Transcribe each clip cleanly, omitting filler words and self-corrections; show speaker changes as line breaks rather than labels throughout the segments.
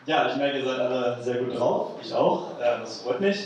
Ja, ich merke, ihr seid alle sehr gut drauf. Ich auch. Das freut mich.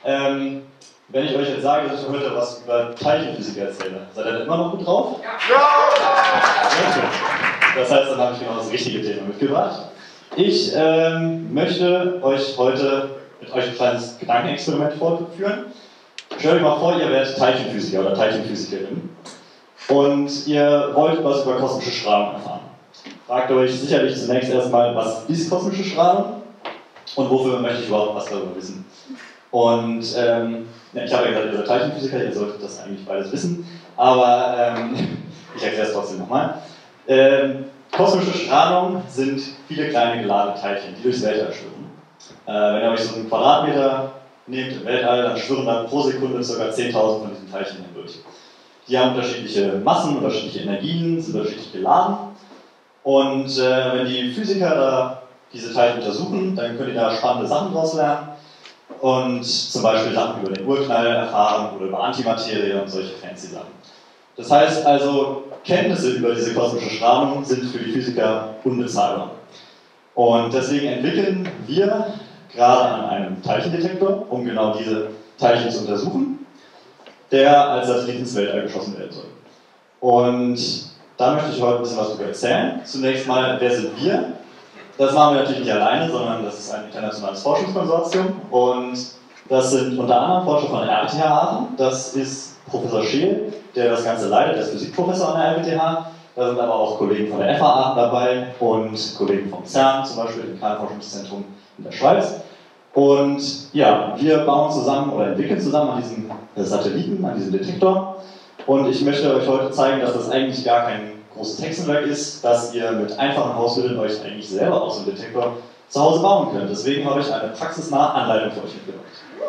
Wenn ich euch jetzt sage, dass ich heute was über Teilchenphysik erzähle, seid ihr immer noch gut drauf? Ja! Sehr schön. Das heißt, dann habe ich genau das richtige Thema mitgebracht. Ich möchte euch heute mit euch ein kleines Gedankenexperiment fortführen. Stellt euch mal vor, ihr werdet Teilchenphysiker oder Teilchenphysikerin und ihr wollt was über kosmische Strahlung erfahren. Fragt euch sicherlich zunächst erstmal, was ist kosmische Strahlung und wofür möchte ich überhaupt was darüber wissen. Und ich habe ja gesagt, ihr seid Teilchenphysiker, ihr solltet das eigentlich beides wissen, aber ich erkläre es trotzdem nochmal. Kosmische Strahlung sind viele kleine geladene Teilchen, die durchs Weltall schwirren. Wenn ihr euch so einen Quadratmeter nehmt im Weltall, dann schwirren dann pro Sekunde ca. 10.000 von diesen Teilchen hindurch. Die haben unterschiedliche Massen, unterschiedliche Energien, sind unterschiedlich geladen. Und wenn die Physiker da diese Teilchen untersuchen, dann können die da spannende Sachen draus lernen und zum Beispiel Sachen über den Urknall erfahren oder über Antimaterie und solche fancy Sachen. Das heißt also, Kenntnisse über diese kosmische Strahlung sind für die Physiker unbezahlbar. Und deswegen entwickeln wir gerade an einem Teilchendetektor, um genau diese Teilchen zu untersuchen, der als Satellit ins Weltall geschossen werden soll. Und da möchte ich heute ein bisschen was darüber erzählen. Zunächst mal, wer sind wir? Das machen wir natürlich nicht alleine, sondern das ist ein internationales Forschungskonsortium und das sind unter anderem Forscher von der RWTH Aachen. Das ist Professor Scheel, der das Ganze leitet, der ist Physikprofessor an der RWTH. Da sind aber auch Kollegen von der FH Aachen dabei und Kollegen vom CERN, zum Beispiel im Karl-Forschungszentrum in der Schweiz. Und ja, wir bauen zusammen oder entwickeln zusammen an diesem Satelliten, an diesem Detektor. Und ich möchte euch heute zeigen, dass das eigentlich gar kein großes Hexenwerk ist, dass ihr mit einfachen Hausmitteln euch eigentlich selber aus dem Detektor zu Hause bauen könnt. Deswegen habe ich eine praxisnahe Anleitung für euch mitgebracht.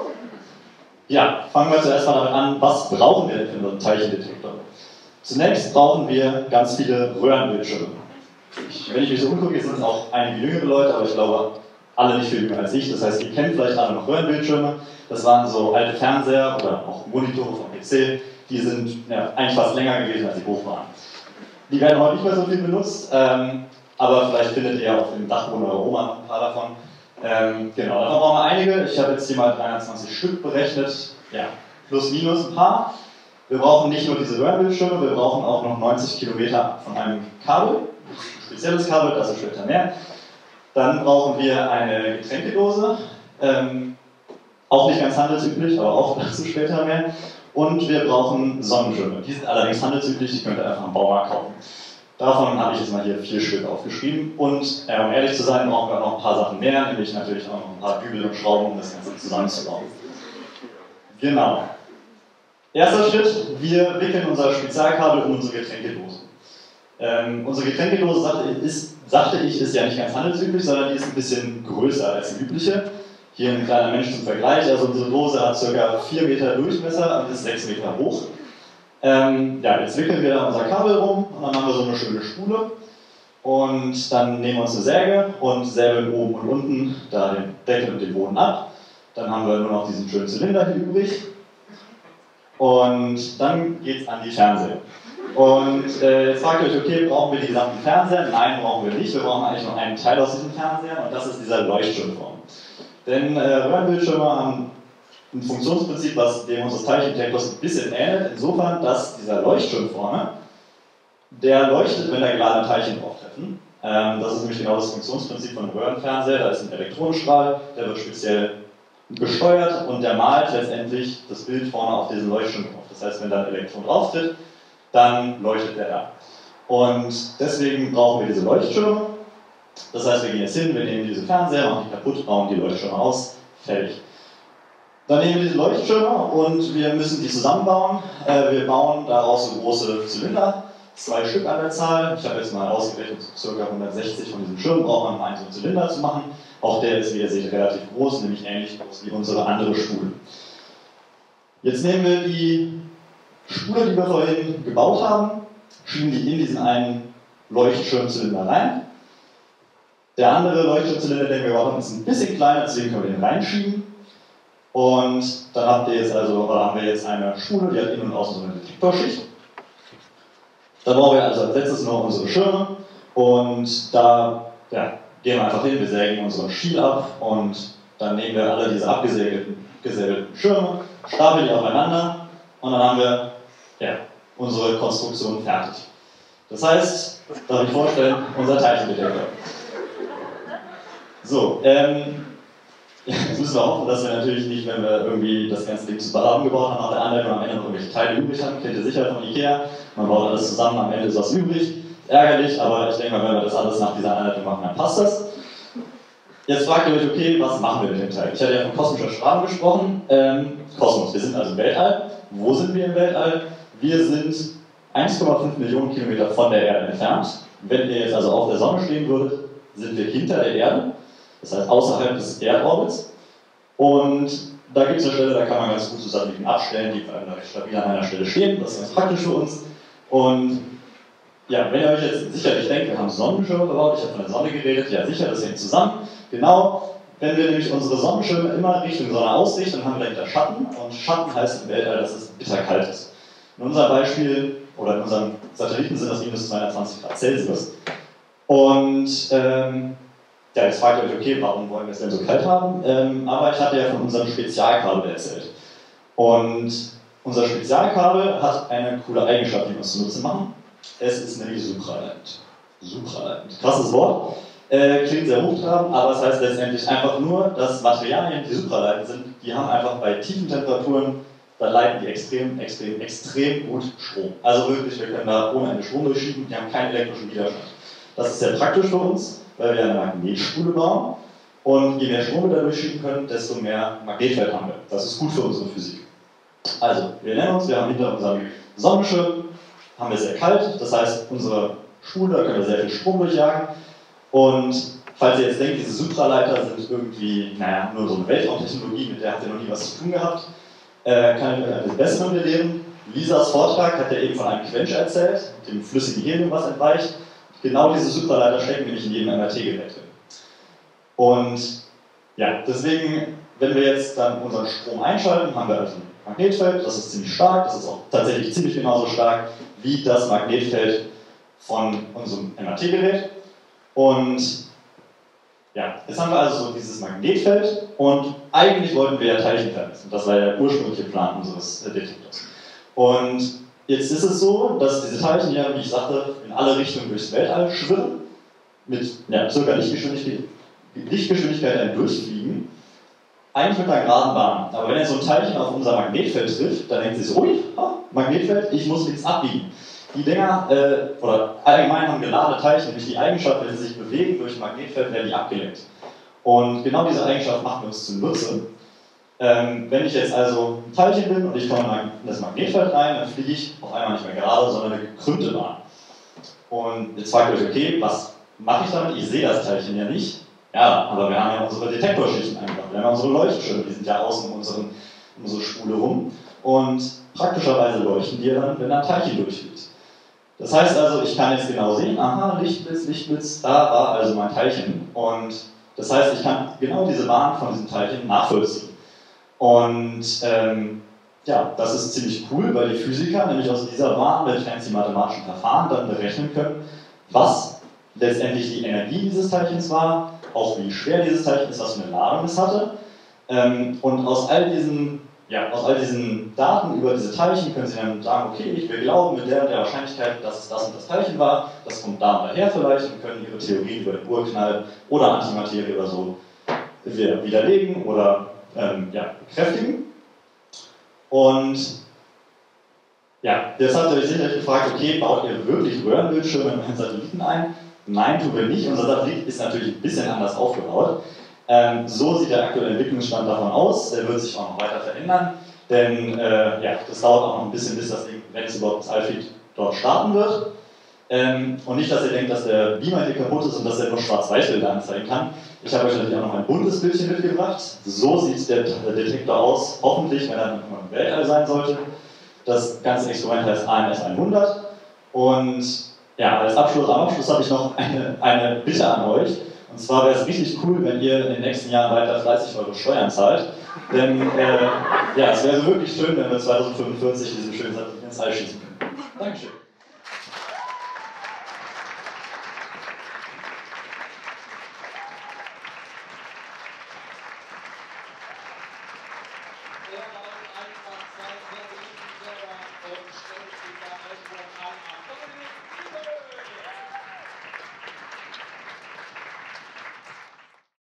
Ja, fangen wir zuerst mal damit an, was brauchen wir denn für unseren Teilchendetektor? Zunächst brauchen wir ganz viele Röhrenbildschirme. Wenn ich mich so umgucke, sind es auch einige jüngere Leute, aber ich glaube, alle nicht viel jünger als ich. Das heißt, ihr kennt vielleicht alle noch Röhrenbildschirme. Das waren so alte Fernseher oder auch Monitore vom PC. Die sind eigentlich fast länger gewesen, als sie hoch waren. Die werden heute nicht mehr so viel benutzt, aber vielleicht findet ihr auf dem Dachboden eurer Oma noch ein paar davon. Genau, davon brauchen wir einige. Ich habe jetzt hier mal 320 Stück berechnet. Ja, plus minus ein paar. Wir brauchen nicht nur diese Röhrenbildschirme, wir brauchen auch noch 90 Kilometer von einem Kabel. Ein spezielles Kabel, dazu später mehr. Dann brauchen wir eine Getränkedose. Auch nicht ganz handelsüblich, aber auch dazu später mehr. Und wir brauchen Sonnenschirme. Die sind allerdings handelsüblich, die könnt ihr einfach am Baumarkt kaufen. Davon habe ich jetzt mal hier 4 Stück aufgeschrieben. Und um ehrlich zu sein, brauchen wir noch ein paar Sachen mehr, nämlich natürlich auch noch ein paar Dübel und Schrauben, um das Ganze zusammenzubauen. Genau. Erster Schritt, wir wickeln unser Spezialkabel um unsere Getränkedose. Unsere Getränkedose, sagte ich, ist ja nicht ganz handelsüblich, sondern die ist ein bisschen größer als die übliche. Hier ein kleiner Mensch zum Vergleich, also unsere Dose hat ca. 4 Meter Durchmesser und ist 6 Meter hoch. Ja, jetzt wickeln wir da unser Kabel rum und dann haben wir so eine schöne Spule. Und dann nehmen wir uns eine Säge und säbeln oben und unten da den Deckel und den Boden ab. Dann haben wir nur noch diesen schönen Zylinder hier übrig. Und dann geht es an die Fernseher. Und jetzt fragt ihr euch, okay, brauchen wir die gesamten Fernseher? Nein, brauchen wir nicht. Wir brauchen eigentlich nur einen Teil aus diesem Fernseher und das ist dieser Leuchtschirmform. Denn Röhrenbildschirme haben ein Funktionsprinzip, was dem unseres Teilchendetektors ein bisschen ähnelt, insofern, dass dieser Leuchtschirm vorne, der leuchtet, wenn da geladene Teilchen auftreffen. Das ist nämlich genau das Funktionsprinzip von einem Röhrenfernseher. Da ist ein Elektronenstrahl, der wird speziell gesteuert und der malt letztendlich das Bild vorne auf diesen Leuchtschirm auf. Das heißt, wenn da ein Elektron drauf tritt, dann leuchtet der da. Und deswegen brauchen wir diese Leuchtschirme. Das heißt, wir gehen jetzt hin, wir nehmen diese Fernseher, machen die kaputt, bauen die Leuchtschirme aus, fertig. Dann nehmen wir diese Leuchtschirme und wir müssen die zusammenbauen. Wir bauen daraus so große Zylinder, 2 Stück an der Zahl. Ich habe jetzt mal ausgerechnet, so ca. 160 von diesen Schirmen braucht man, um einen so einen Zylinder zu machen. Auch der ist, wie ihr seht, relativ groß, nämlich ähnlich groß wie unsere andere Spule. Jetzt nehmen wir die Spule, die wir vorhin gebaut haben, schieben die in diesen einen Leuchtschirmzylinder rein. Der andere Leuchtschirmzylinder, den wir gebaut haben, ist ein bisschen kleiner, deswegen können wir den reinschieben. Und dann haben wir jetzt eine Spule, die hat innen und außen so eine Detektorschicht. Da brauchen wir also als letztes noch unsere Schirme und da gehen wir einfach hin, wir sägen unseren Stiel ab und dann nehmen wir alle diese abgesägten Schirme, stapeln die aufeinander und dann haben wir unsere Konstruktion fertig. Das heißt, darf ich vorstellen, unser Teilchendetektor. So, jetzt müssen wir hoffen, dass wir natürlich nicht, wenn wir irgendwie das ganze Ding zusammengebaut haben, nach der Anleitung am Ende noch irgendwelche Teile übrig haben. Kennt ihr sicher von Ikea. Man baut alles zusammen, am Ende ist was übrig. Ärgerlich, aber ich denke mal, wenn wir das alles nach dieser Anleitung machen, dann passt das. Jetzt fragt ihr euch, okay, was machen wir mit dem Teil? Ich hatte ja von kosmischer Strahlung gesprochen. Kosmos, wir sind also im Weltall. Wo sind wir im Weltall? Wir sind 1,5 Millionen Kilometer von der Erde entfernt. Wenn ihr jetzt also auf der Sonne stehen würdet, sind wir hinter der Erde. Das heißt außerhalb des Erdorbits. Und da gibt es eine Stelle, da kann man ganz gut so Satelliten abstellen, die recht stabil an einer Stelle stehen. Das ist ganz praktisch für uns. Und ja, wenn ihr euch jetzt sicherlich denkt, wir haben Sonnenschirme gebaut, ich habe von der Sonne geredet, ja sicher, das hängt zusammen. Genau, wenn wir nämlich unsere Sonnenschirme immer Richtung Sonne ausrichten, dann haben wir dahinter Schatten. Und Schatten heißt im Weltall, dass es bitterkalt ist. In unserem Beispiel, oder in unseren Satelliten sind das minus 220 Grad Celsius. Und jetzt fragt ihr euch, okay, warum wollen wir es denn so kalt haben? Aber ich hatte ja von unserem Spezialkabel erzählt. Und unser Spezialkabel hat eine coole Eigenschaft, die wir uns zunutze machen. Es ist nämlich supraleitend. Supraleitend. Krasses Wort. Klingt sehr hochtrabend, aber es heißt letztendlich einfach nur, dass Materialien, die supraleitend sind, die haben einfach bei tiefen Temperaturen, da leiten die extrem gut Strom. Also wirklich, wir können da ohne Ende Strom durchschieben, die haben keinen elektrischen Widerstand. Das ist sehr praktisch für uns, weil wir eine Magnetspule bauen und je mehr Strom wir da durchschieben können, desto mehr Magnetfeld haben wir. Das ist gut für unsere Physik. Also, wir nennen uns, wir haben hinter unserem Sonnenschirm, haben wir sehr kalt, das heißt, unsere Spule, da können wir sehr viel Strom durchjagen. Und falls ihr jetzt denkt, diese Supraleiter sind irgendwie, nur so eine Weltraumtechnologie, mit der habt ihr noch nie was zu tun gehabt, kann ich euch eines Besseren belehren. Lisas Vortrag hat ja eben von einem Quench erzählt, dem flüssigen Helium, was entweicht. Genau diese Supraleiter stecken nämlich in jedem MRT-Gerät drin. Und ja, deswegen, wenn wir jetzt dann unseren Strom einschalten, haben wir also ein Magnetfeld, das ist ziemlich stark, das ist auch tatsächlich ziemlich genauso stark wie das Magnetfeld von unserem MRT-Gerät. Und ja, jetzt haben wir also so dieses Magnetfeld und eigentlich wollten wir ja Teilchen vermessen. Das war der ursprüngliche Plan unseres Detektors. Und jetzt ist es so, dass diese Teilchen ja, wie ich sagte, in alle Richtungen durchs Weltall schwirren, mit circa Lichtgeschwindigkeit durchfliegen, eigentlich mit einer geraden Bahn. Aber wenn jetzt so ein Teilchen auf unser Magnetfeld trifft, dann denkt sie so, ui, Magnetfeld, ich muss links abbiegen. Die Dinger, oder allgemein haben geladene Teilchen nämlich die Eigenschaft, wenn sie sich bewegen durch ein Magnetfeld, werden die abgelenkt. Und genau diese Eigenschaft machen wir uns zunutze. Wenn ich jetzt also ein Teilchen bin und ich komme in das Magnetfeld rein, dann fliege ich auf einmal nicht mehr gerade, sondern eine gekrümmte Bahn. Und jetzt fragt ihr euch, okay, was mache ich damit? Ich sehe das Teilchen ja nicht. Ja, aber wir haben ja unsere Detektorschichten eingebaut. Wir haben ja unsere Leuchtschirme, die sind ja außen um unsere Spule rum. Und praktischerweise leuchten die dann, wenn da ein Teilchen durchfliegt. Das heißt also, ich kann jetzt genau sehen, aha, Lichtblitz, da war also mein Teilchen. Und das heißt, ich kann genau diese Bahn von diesem Teilchen nachvollziehen. Und das ist ziemlich cool, weil die Physiker nämlich aus dieser Bahn mit fancy mathematischen Verfahren dann berechnen können, was letztendlich die Energie dieses Teilchens war, auch wie schwer dieses Teilchen ist, was für eine Ladung es hatte. Und aus all diesen Daten über diese Teilchen können Sie dann sagen, okay, wir glauben mit der und der Wahrscheinlichkeit, dass es das und das Teilchen war, das kommt da und daher vielleicht und können Ihre Theorie über den Urknall oder Antimaterie oder so widerlegen oder bekräftigen. Und ja, jetzt habt ihr euch sicherlich gefragt, okay, baut ihr wirklich Röhrenbildschirme in euren Satelliten ein? Nein, tun wir nicht. Unser Satellit ist natürlich ein bisschen anders aufgebaut. So sieht der aktuelle Entwicklungsstand davon aus. Der wird sich auch noch weiter verändern, denn das dauert auch noch ein bisschen, bis das Ding, wenn es überhaupt das Alfred dort starten wird. Und nicht, dass ihr denkt, dass der Beamer hier kaputt ist und dass er nur Schwarz-Weiß-Bilder anzeigen kann. Ich habe euch natürlich auch noch ein buntes Bildchen mitgebracht. So sieht der Detektor aus, hoffentlich, wenn er im Weltall sein sollte. Das ganze Experiment heißt AMS 100. Und ja, am Abschluss habe ich noch eine Bitte an euch. Und zwar wäre es richtig cool, wenn ihr in den nächsten Jahren weiter fleißig eure Steuern zahlt. Denn es wäre wirklich schön, wenn wir 2045 diesen schönen Satelliten ins All schießen können. Dankeschön.